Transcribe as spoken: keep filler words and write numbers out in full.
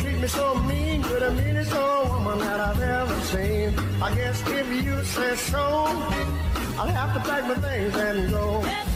treat me so mean. You're the meanest old woman that I've ever seen. I guess if you say so, I'll have to pack my things and go.